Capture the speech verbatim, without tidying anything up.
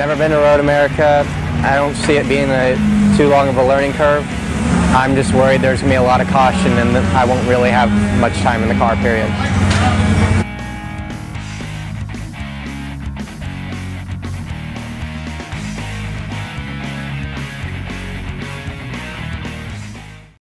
Never been to Road America. I don't see it being a, too long of a learning curve. I'm just worried there's going to be a lot of caution and that I won't really have much time in the car, period.